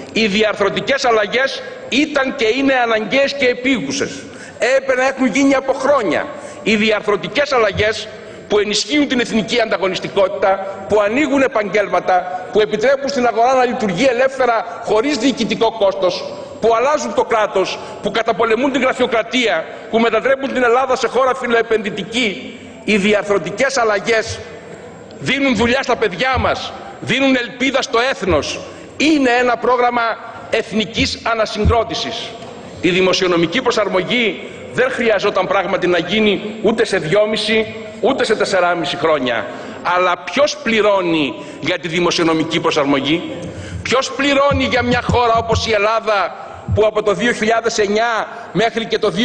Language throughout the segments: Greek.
Οι διαρθρωτικές αλλαγές ήταν και είναι αναγκαίες και επίγουσες. Έπρεπε να έχουν γίνει από χρόνια. Οι διαρθρωτικές αλλαγές που ενισχύουν την εθνική ανταγωνιστικότητα, που ανοίγουν επαγγέλματα, που επιτρέπουν στην αγορά να λειτουργεί ελεύθερα χωρίς διοικητικό κόστος, που αλλάζουν το κράτος, που καταπολεμούν την γραφειοκρατία, που μετατρέπουν την Ελλάδα σε χώρα φιλοεπενδυτική. Οι διαρθρωτικές αλλαγές δίνουν δουλειά στα παιδιά μας, δίνουν ελπίδα στο έθνος. Είναι ένα πρόγραμμα εθνικής ανασυγκρότησης. Η δημοσιονομική προσαρμογή δεν χρειαζόταν πράγματι να γίνει ούτε σε 2,5 ούτε σε 4,5 χρόνια. Αλλά ποιος πληρώνει για τη δημοσιονομική προσαρμογή? Ποιος πληρώνει για μια χώρα όπως η Ελλάδα, που από το 2009 μέχρι και το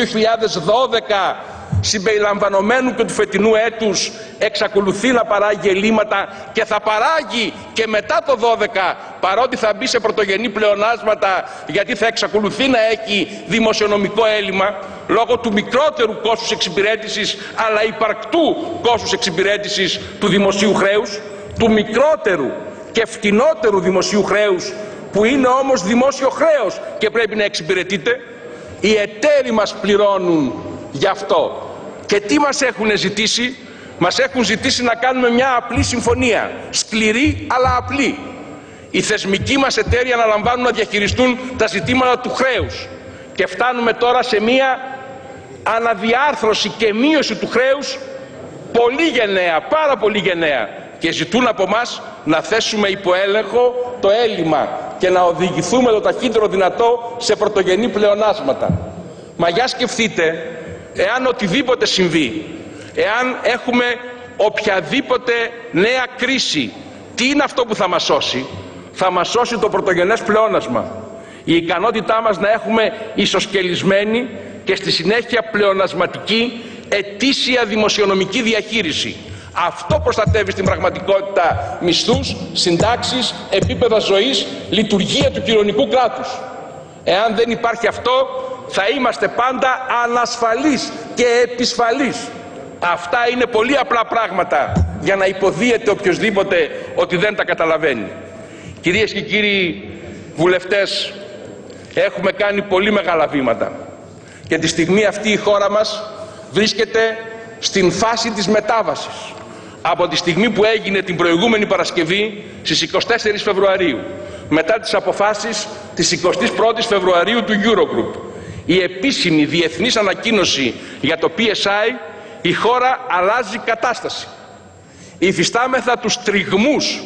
2012 συμπεριλαμβανομένου και του φετινού έτους εξακολουθεί να παράγει ελλείμματα και θα παράγει και μετά το 12, παρότι θα μπει σε πρωτογενή πλεονάσματα, γιατί θα εξακολουθεί να έχει δημοσιονομικό έλλειμμα λόγω του μικρότερου κόστους εξυπηρέτησης αλλά υπαρκτού κόστους εξυπηρέτησης του δημοσίου χρέους, του μικρότερου και φτηνότερου δημοσίου χρέους, που είναι όμως δημόσιο χρέος και πρέπει να εξυπηρετείται. Οι εταίροι μας πληρώνουν γι' αυτό. Και τι μας έχουν ζητήσει? Μας έχουν ζητήσει να κάνουμε μια απλή συμφωνία, σκληρή αλλά απλή. Οι θεσμικοί μας εταίροι αναλαμβάνουν να διαχειριστούν τα ζητήματα του χρέους και φτάνουμε τώρα σε μια αναδιάρθρωση και μείωση του χρέους πολύ γενναία, πάρα πολύ γενναία, και ζητούν από μας να θέσουμε υπό έλεγχο το έλλειμμα και να οδηγηθούμε το ταχύτερο δυνατό σε πρωτογενή πλεονάσματα. Μα για σκεφτείτε, εάν οτιδήποτε συμβεί, εάν έχουμε οποιαδήποτε νέα κρίση, τι είναι αυτό που θα μας σώσει? Θα μας σώσει το πρωτογενές πλεόνασμα. Η ικανότητά μας να έχουμε ισοσκελισμένη και στη συνέχεια πλεονασματική ετήσια δημοσιονομική διαχείριση. Αυτό προστατεύει στην πραγματικότητα μισθούς, συντάξεις, επίπεδα ζωής, λειτουργία του κοινωνικού κράτους. Εάν δεν υπάρχει αυτό, θα είμαστε πάντα ανασφαλείς και επισφαλείς. Αυτά είναι πολύ απλά πράγματα για να υποδίεται οποιοσδήποτε ότι δεν τα καταλαβαίνει. Κυρίες και κύριοι βουλευτές, έχουμε κάνει πολύ μεγάλα βήματα και τη στιγμή αυτή η χώρα μας βρίσκεται στην φάση της μετάβασης. Από τη στιγμή που έγινε την προηγούμενη Παρασκευή στις 24 Φεβρουαρίου, μετά τις αποφάσεις της 21ης Φεβρουαρίου του Eurogroup, η επίσημη διεθνής ανακοίνωση για το PSI, η χώρα αλλάζει κατάσταση. Υφιστάμεθα τους τριγμούς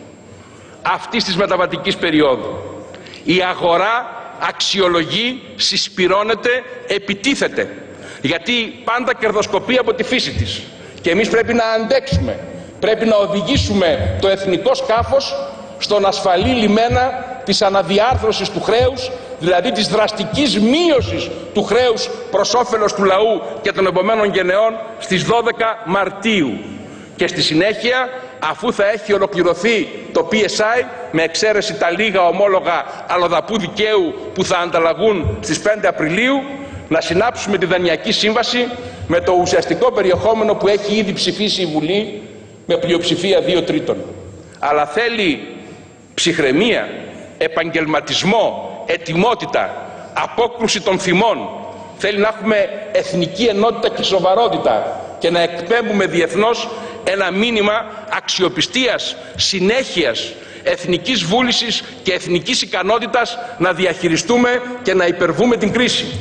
αυτής της μεταβατικής περίοδου. Η αγορά αξιολογεί, συσπυρώνεται, επιτίθεται, γιατί πάντα κερδοσκοπεί από τη φύση της. Και εμείς πρέπει να αντέξουμε, πρέπει να οδηγήσουμε το εθνικό σκάφος στον ασφαλή λιμένα της αναδιάρθρωσης του χρέους, δηλαδή της δραστικής μείωσης του χρέους προς όφελος του λαού και των επομένων γενεών στις 12 Μαρτίου. Και στη συνέχεια, αφού θα έχει ολοκληρωθεί το PSI, με εξαίρεση τα λίγα ομόλογα αλλοδαπού δικαίου που θα ανταλλαγούν στις 5 Απριλίου, να συνάψουμε τη Δανειακή Σύμβαση με το ουσιαστικό περιεχόμενο που έχει ήδη ψηφίσει η Βουλή με πλειοψηφία 2/3. Αλλά θέλει ψυχραιμία, επαγγελματισμό, ετοιμότητα, απόκρουση των θυμών. Θέλει να έχουμε εθνική ενότητα και σοβαρότητα και να εκπέμπουμε διεθνώς ένα μήνυμα αξιοπιστίας, συνέχειας, εθνικής βούλησης και εθνικής ικανότητας να διαχειριστούμε και να υπερβούμε την κρίση.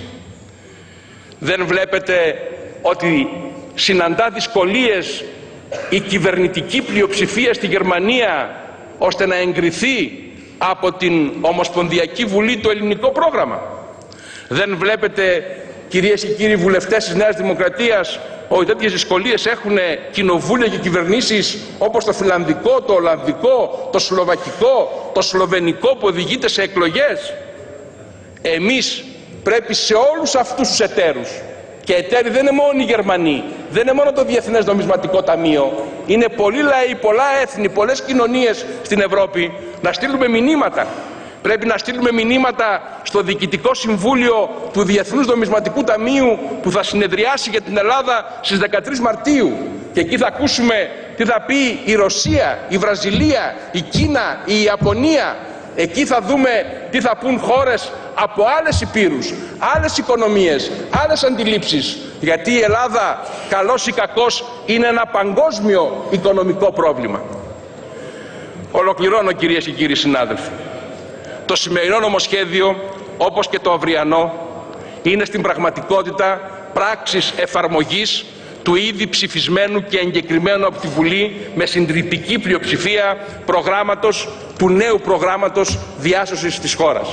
Δεν βλέπετε ότι συναντά δυσκολίες η κυβερνητική πλειοψηφία στη Γερμανία ώστε να εγκριθεί από την Ομοσπονδιακή Βουλή το ελληνικό πρόγραμμα? Δεν βλέπετε, κυρίες και κύριοι βουλευτές της Νέας Δημοκρατίας, ότι τέτοιες δυσκολίες έχουν κοινοβούλια και κυβερνήσεις όπως το φιλανδικό, το ολλανδικό, το σλοβακικό, το σλοβενικό που οδηγείται σε εκλογές? Εμείς πρέπει σε όλους αυτούς τους εταίρους, και εταίροι δεν είναι μόνο οι Γερμανοί, δεν είναι μόνο το Διεθνές Νομισματικό Ταμείο, είναι πολλοί λαοί, πολλά έθνη, πολλές κοινωνίες στην Ευρώπη, να στείλουμε μηνύματα. Πρέπει να στείλουμε μηνύματα στο Διοικητικό Συμβούλιο του Διεθνούς Νομισματικού Ταμείου που θα συνεδριάσει για την Ελλάδα στις 13 Μαρτίου. Και εκεί θα ακούσουμε τι θα πει η Ρωσία, η Βραζιλία, η Κίνα, η Ιαπωνία, Εκεί θα δούμε τι θα πούν χώρες από άλλες υπήρους, άλλες οικονομίες, άλλες αντιλήψεις. Γιατί η Ελλάδα, καλός ή κακός, είναι ένα παγκόσμιο οικονομικό πρόβλημα. Ολοκληρώνω, κυρίες και κύριοι συνάδελφοι. Το σημερινό νομοσχέδιο, όπως και το αυριανό, είναι στην πραγματικότητα πράξεις εφαρμογής του ήδη ψηφισμένου και εγκεκριμένου από τη Βουλή με συντριπτική πλειοψηφία του νέου προγράμματος διάσωσης της χώρας.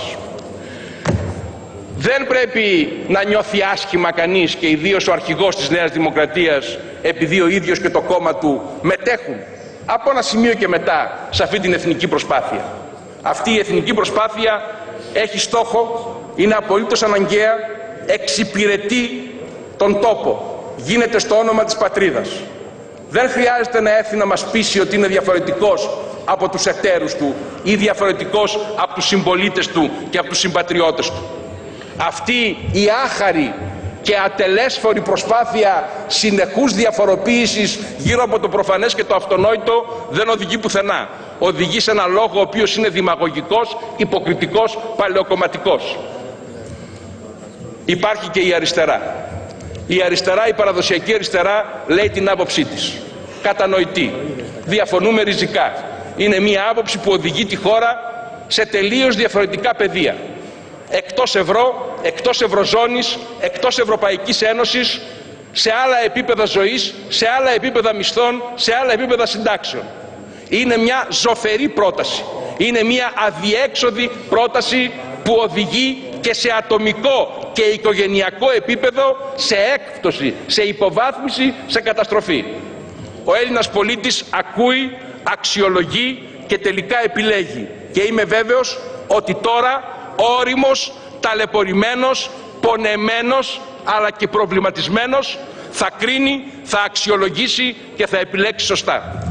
Δεν πρέπει να νιώθει άσχημα κανείς, και ιδίως ο αρχηγός της Νέας Δημοκρατίας, επειδή ο ίδιος και το κόμμα του μετέχουν από ένα σημείο και μετά σε αυτή την εθνική προσπάθεια. Αυτή η εθνική προσπάθεια έχει στόχο, είναι απολύτως αναγκαία, εξυπηρετεί τον τόπο, γίνεται στο όνομα της πατρίδας. Δεν χρειάζεται να έρθει να μας πείσει ότι είναι διαφορετικός από τους εταίρους του ή διαφορετικός από τους συμπολίτες του και από τους συμπατριώτες του. Αυτή η άχαρη και ατελέσφορη προσπάθεια συνεχούς διαφοροποίησης γύρω από το προφανές και το αυτονόητο δεν οδηγεί πουθενά. Οδηγεί σε ένα λόγο ο οποίος είναι δημαγωγικός, υποκριτικός, παλαιοκομματικός. Υπάρχει και η αριστερά. Η αριστερά, η παραδοσιακή αριστερά, λέει την άποψή της. Κατανοητή. Διαφωνούμε ριζικά. Είναι μια άποψη που οδηγεί τη χώρα σε τελείως διαφορετικά πεδία. Εκτός ευρώ, εκτός ευρωζώνης, εκτός Ευρωπαϊκής Ένωσης, σε άλλα επίπεδα ζωής, σε άλλα επίπεδα μισθών, σε άλλα επίπεδα συντάξεων. Είναι μια ζωφερή πρόταση. Είναι μια αδιέξοδη πρόταση που οδηγεί και σε ατομικό και οικογενειακό επίπεδο σε έκπτωση, σε υποβάθμιση, σε καταστροφή. Ο Έλληνας πολίτης ακούει, αξιολογεί και τελικά επιλέγει. Και είμαι βέβαιος ότι τώρα ώριμος, ταλαιπωρημένος, πονεμένος αλλά και προβληματισμένος θα κρίνει, θα αξιολογήσει και θα επιλέξει σωστά.